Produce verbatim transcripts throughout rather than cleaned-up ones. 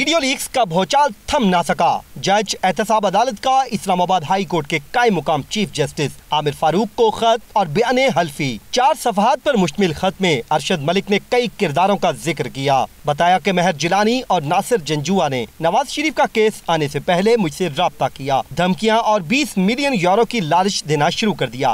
Video leaks का भौचाल थम ना सका। जज एहतसाब अदालत का इस्लामाबाद हाई कोर्ट के कायम मुकाम चीफ जस्टिस आमिर फारूक को खत और बयान हल्फी। चार सफहात पर मुश्तमिल खत में अरशद मलिक ने कई किरदारों का जिक्र किया। बताया कि महर जिलानी और नासिर जंजुआ ने नवाज शरीफ का केस आने से पहले मुझसे राब्ता किया, धमकियां और बीस मिलियन यूरो की लालच देना शुरू कर दिया।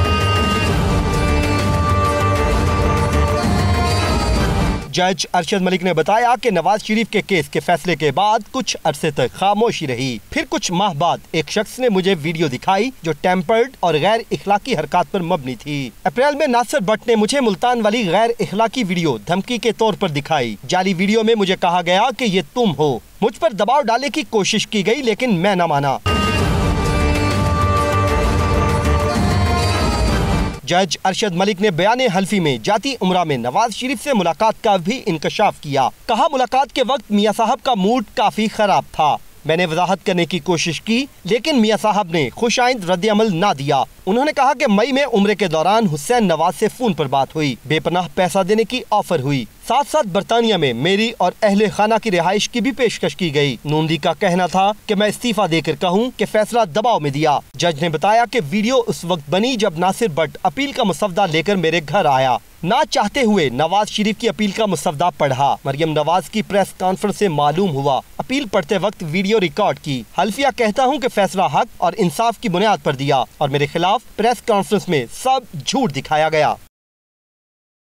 जज अरशद मलिक ने बताया कि नवाज शरीफ के केस के फैसले के बाद कुछ अरसे तक खामोशी रही। फिर कुछ माह बाद एक शख्स ने मुझे वीडियो दिखाई जो टेम्पर्ड और गैर इखलाकी हरकत पर मबनी थी। अप्रैल में नासिर भट्ट ने मुझे मुल्तान वाली गैर इखलाकी वीडियो धमकी के तौर पर दिखाई। जाली वीडियो में मुझे कहा गया कि ये तुम हो। मुझ पर दबाव डालने की कोशिश की गई लेकिन मैं न माना। जज अरशद मलिक ने बयान हल्फी में जाती उम्रा में नवाज शरीफ से मुलाकात का भी इंकशाफ किया। कहा मुलाकात के वक्त मियां साहब का मूड काफी खराब था। मैंने वजाहत करने की कोशिश की लेकिन मियां साहब ने खुशाइंद रद्द अमल ना दिया। उन्होंने कहा कि मई में उम्रे के दौरान हुसैन नवाज से फोन पर बात हुई, बेपनाह पैसा देने की ऑफर हुई। साथ साथ बरतानिया में मेरी और अहले खाना की रिहाइश की भी पेशकश की गई। नूंदी का कहना था कि मैं इस्तीफा देकर कहूं कि फैसला दबाव में दिया। जज ने बताया कि वीडियो उस वक्त बनी जब नासिर भट्ट अपील का मुसवदा लेकर मेरे घर आया। ना चाहते हुए नवाज शरीफ की अपील का मुसवदा पढ़ा। मरियम नवाज की प्रेस कॉन्फ्रेंस से मालूम हुआ अपील पढ़ते वक्त वीडियो रिकॉर्ड की। हल्फिया कहता हूं कि फैसला हक और इंसाफ की बुनियाद पर दिया और मेरे खिलाफ प्रेस कॉन्फ्रेंस में सब झूठ दिखाया गया।